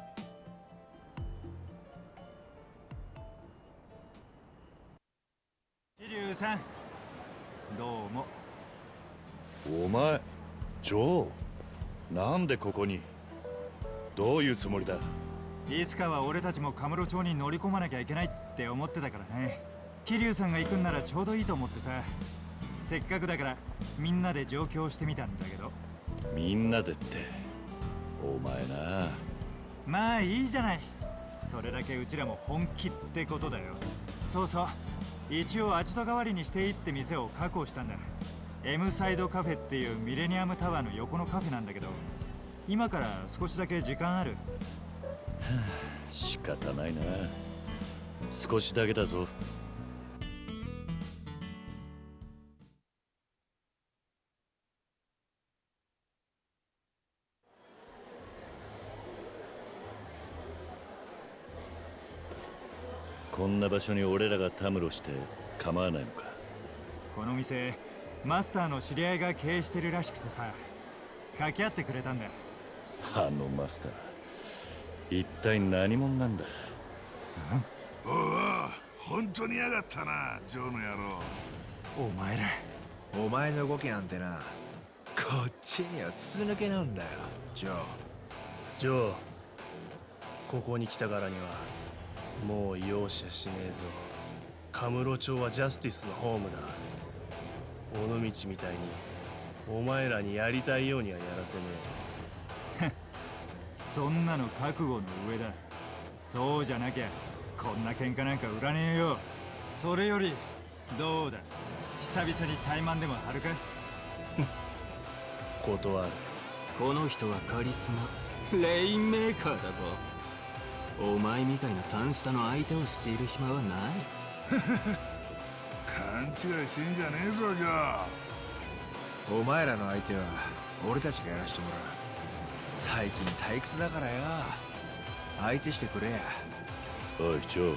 桐生さん、どうも。 お前、ジョー、なんでここに？どういうつもりだ？ いつかは俺たちもカムロ町に乗り込まなきゃいけないって思ってたからね。桐生さんが行くんならちょうどいいと思ってさ。せっかくだからみんなで上京してみたんだけど。 みんなでって、お前な。 まあいいじゃない。それだけうちらも本気ってことだよ。そうそう、一応アジト代わりにしていいって店を確保したんだ。M サイドカフェっていうミレニアムタワーの横のカフェなんだけど、今から少しだけ時間ある？ 仕方ないな。少しだけだぞ。こんな場所に俺らがたむろして構わないのか？ この店、マスターの知り合いが経営してるらしくてさ、掛け合ってくれたんだ。 あのマスター、一体何者なんだ？ おお、本当にやがったな、ジョーの野郎。 お前ら。 お前の動きなんてな、こっちには筒抜けなんだよ、ジョー。 ジョー、ここに来たからにはもう容赦しねえぞ。カムロ町はジャスティスのホームだ。尾道みたいにお前らにやりたいようにはやらせねえ。そんなの覚悟の上だ。そうじゃなきゃこんな喧嘩なんか売らねえよ。それよりどうだ、久々に怠慢でも張るか？ 断る。 この人はカリスマレインメーカーだぞ。お前みたいな三下の相手をしている暇はない。 勘違いしてんじゃねえぞ、じゃあ。 お前らの相手は俺たちがやらしてもらう。最近退屈だからよ、相手してくれや。 おいジョー、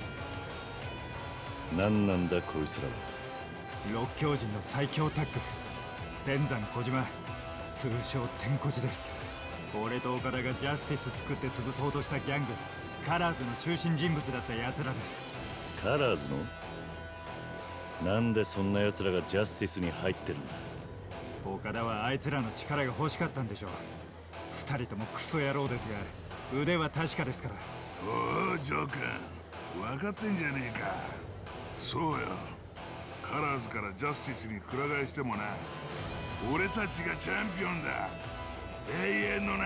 何なんだこいつらは。 六強人の最強タッグ、天山小島、通称天小路です。俺と岡田がジャスティス作って潰そうとしたギャング、カラーズの中心人物だった奴らです。 カラーズの？なんでそんな奴らがジャスティスに入ってるんだ？ 岡田はあいつらの力が欲しかったんでしょう。二人ともクソ野郎ですが、腕は確かですから。 おお、ジョー君、分かってんじゃねえか。そうよ、 カラーズからジャスティスにくら替えしてもな、俺たちがチャンピオンだ。永遠のな。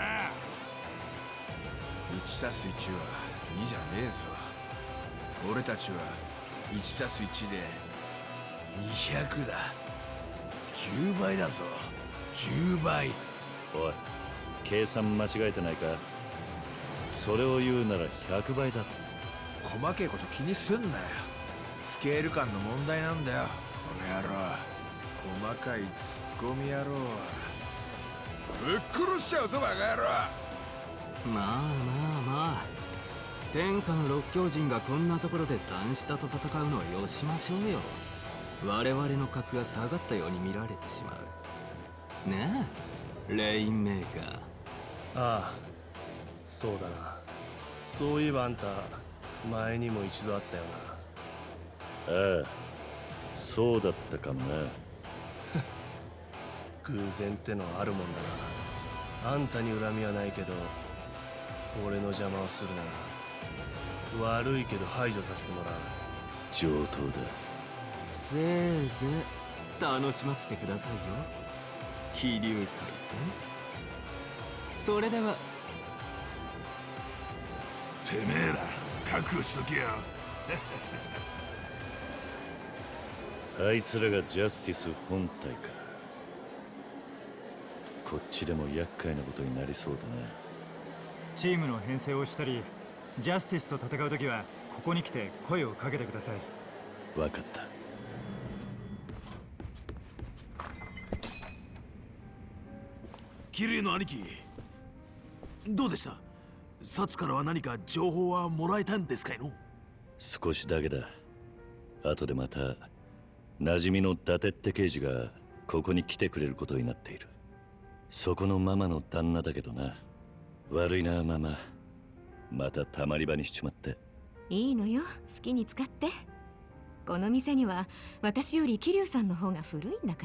1+1 は2じゃねえぞ。俺たちは 1+1 で200だ。10倍だぞ、10倍。 おい、計算間違えてないか？それを言うなら100倍だ。 細けえこと気にすんなよ。スケール感の問題なんだよ、この野郎。細かいツッコミ野郎。ぶっ殺しちゃうぞ、バカ野郎。 まあ天下の六強人がこんなところで三下と戦うのをよしましょうよ。我々の格が下がったように見られてしまう。ねえ、レインメーカー。 ああ、そうだな。そういえばあんた、前にも一度あったよな。ああ、そうだったかもな。 偶然ってのはあるもんだな。あんたに恨みはないけど、俺の邪魔をするなら悪いけど排除させてもらう。 上等だ。 せいぜい楽しませてくださいよ、飛龍海戦。それでは。 てめえら覚悟しとけよ。 あいつらがジャスティス本体か。こっちでも厄介なことになりそうだな。 チームの編成をしたり、ジャスティスと戦うときはここに来て声をかけてください。 分かった。 キリュウの兄貴、どうでした？サツからは何か情報はもらえたんですかいの？ 少しだけだ。後でまた馴染みの伊達って刑事がここに来てくれることになっている。そこのママの旦那だけどな。悪いなママ、またたまり場にしちまって。 いいのよ、好きに使って。この店には私より桐生さんの方が古いんだから。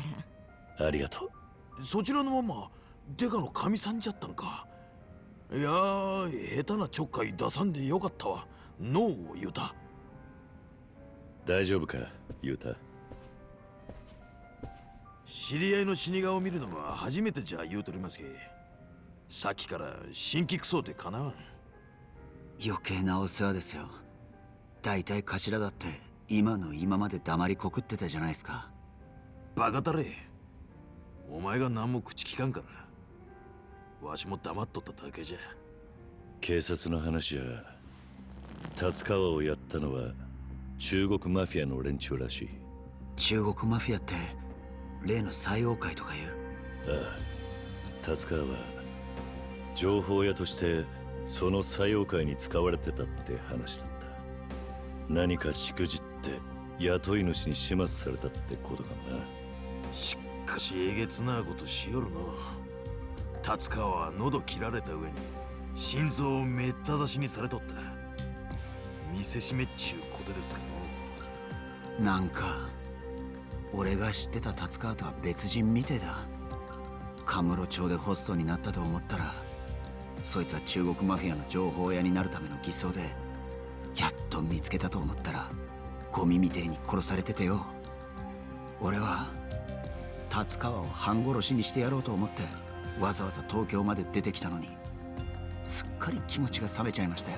ありがとう。そちらのママ、デカのかみさんじゃったんか。いやー、下手なちょっかい出さんでよかったわ。ノー、ユタ。 大丈夫か、ユタ。 知り合いの死に顔を見るのは初めてじゃ言うとりますけ。さっきから新規クソでかなわん。 余計なお世話ですよ。大体頭だって今の今まで黙りこくってたじゃないですか。 バカだれ。お前が何も口聞かんから、わしも黙っとっただけじゃ。 警察の話や達川をやったのは中国マフィアの連中らしい。 中国マフィアって例の西洋会とかいう？ ああ、達川は情報屋としてその西洋会に使われてたって話だった。何かしくじって雇い主に始末されたってことかもな。 しかしえげつなことしよるな。達川は喉切られた上に心臓をめった刺しにされとった。見せしめっちゅうことですかの。 なんか俺が知ってた達川とは別人みてえだ。カムロ町でホストになったと思ったら、そいつは中国マフィアの情報屋になるための偽装で、やっと見つけたと思ったらゴミみてえに殺されててよ。俺は達川を半殺しにしてやろうと思ってわざわざ東京まで出てきたのに、すっかり気持ちが冷めちゃいましたよ。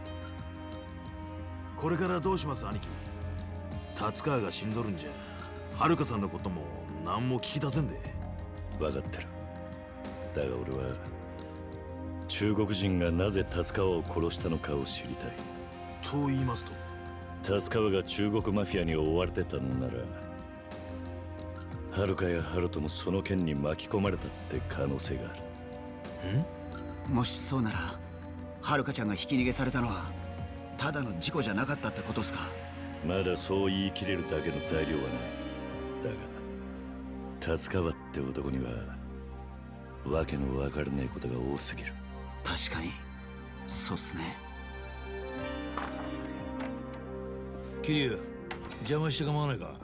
これからどうします兄貴？達川が死んどるんじゃ、はるかさんのことも何も聞き出せんで。 分かってる。だが俺は中国人がなぜ達川を殺したのかを知りたい。 と言いますと？ 達川が中国マフィアに追われてたのなら、はるかやハルトもその件に巻き込まれたって可能性がある。 もしそうなら、はるかちゃんがひき逃げされたのはただの事故じゃなかったってことっすか？ まだそう言い切れるだけの材料はない。だが達川って男にはわけのわからねえことが多すぎる。 確かにそうっすね。 桐生、邪魔して構わないか？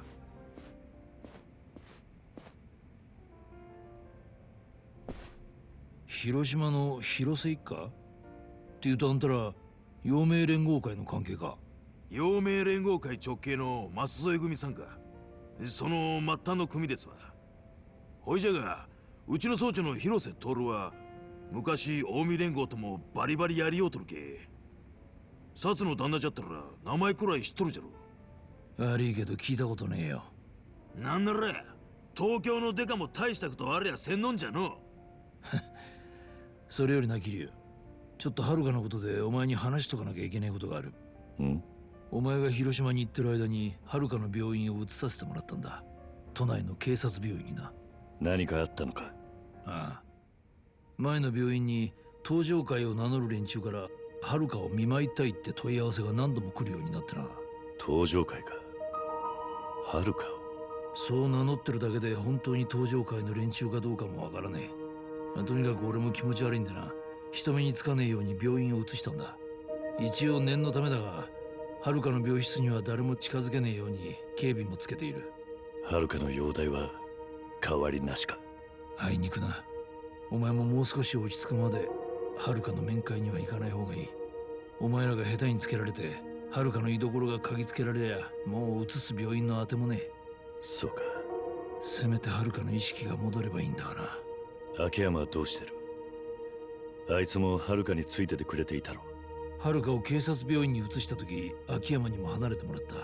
広島の広瀬一家っていうと、あんたら陽明連合会の関係か？ 陽明連合会直系の舛添組さんか。 その末端の組ですわ。ほいじゃが、うちの総長の広瀬徹は昔近江連合ともバリバリやりようとるけ。薩の旦那じゃったら名前くらい知っとるじゃろ。 悪いけど聞いたことねえよ。 なんなら東京のデカも大したことありゃせんのんじゃの。 それよりな桐生、ちょっと遥のことでお前に話しとかなきゃいけないことがある。お前が広島に行ってる間に遥の病院を移させてもらったんだ。都内の警察病院にな。 何かあったのか？ ああ、前の病院に東上会を名乗る連中から遥を見舞いたいって問い合わせが何度も来るようになってな。 東上会か？遥を？ そう名乗ってるだけで本当に東上会の連中かどうかもわからねえ。とにかく俺も気持ち悪いんでな、人目につかねえように病院を移したんだ。一応念のためだが、遥の病室には誰も近づけねえように警備もつけている。 遥の容体は変わりなしか？ あいにくな。お前ももう少し落ち着くまで遥の面会には行かない方がいい。お前らが下手につけられて遥の居所が嗅ぎつけられりゃ、もう移す病院のあてもねえ。 そうか。 せめて遥の意識が戻ればいいんだがな。 秋山はどうしてる？あいつも遥についててくれていたろ。 遥を警察病院に移した時、秋山にも離れてもらった。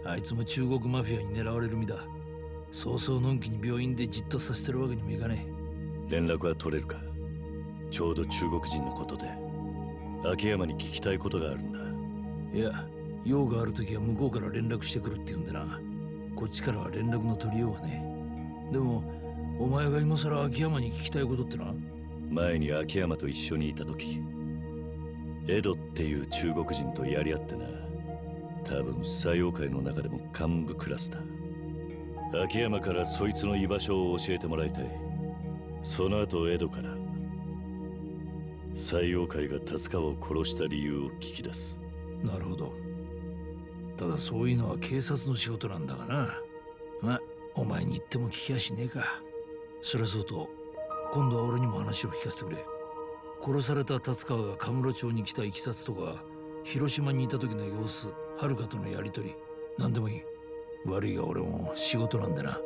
あいつも中国マフィアに狙われる身だ。そうそうのんきに病院でじっとさせてるわけにもいかねえ。連絡は取れるか？ちょうど中国人のことで秋山に聞きたいことがあるんだ。 いや、用がある時は向こうから連絡してくるって言うんでな。こっちからは連絡の取りようがねえ。でもお前が今さら秋山に聞きたいことってな。 前に秋山と一緒にいた時、エドっていう中国人とやり合ってな。多分西洋界の中でも幹部クラスだ。秋山からそいつの居場所を教えてもらいたい。その後エドから西洋界が達川を殺した理由を聞き出す。 なるほど。ただそういうのは警察の仕事なんだがな。ま、お前に言っても聞きやしねえか。そりゃそうと、今度は俺にも話を聞かせてくれ。殺された達川が神室町に来たいきさつとか、広島にいた時の様子、遥とのやりとり、何でもいい。悪いが俺も仕事なんでな。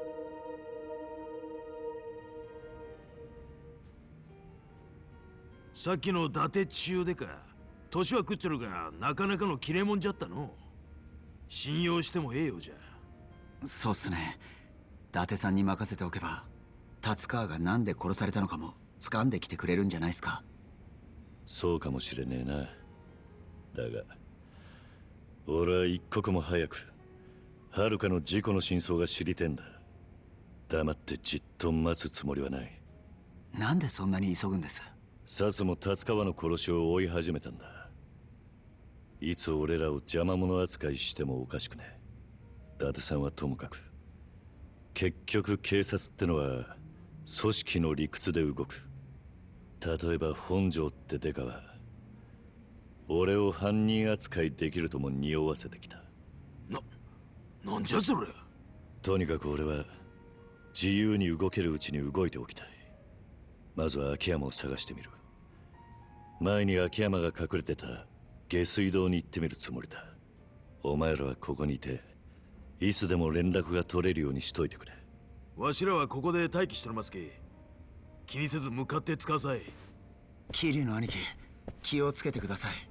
さっきの伊達千代でか。年は食っちゃるがなかなかの切れ者じゃったの。信用してもええようじゃ。 そうっすね。伊達さんに任せておけば達川がなんで殺されたのかも掴んできてくれるんじゃないですか。 そうかもしれねえな。だが俺は一刻も早く遥の事故の真相が知りてんだ。黙ってじっと待つつもりはない。 なんでそんなに急ぐんです？ 薩も達川の殺しを追い始めたんだ。いつ俺らを邪魔者扱いしてもおかしくねえ。伊達さんはともかく、結局警察ってのは組織の理屈で動く。例えば本庄ってデカは俺を犯人扱いできるとも匂わせてきた。 なんじゃそれ。 とにかく俺は自由に動けるうちに動いておきたい。まずは秋山を探してみる。前に秋山が隠れてた下水道に行ってみるつもりだ。お前らはここにいていつでも連絡が取れるようにしといてくれ。 わしらはここで待機してますけ。気にせず向かって使うさい。 桐生の兄貴、気をつけてください。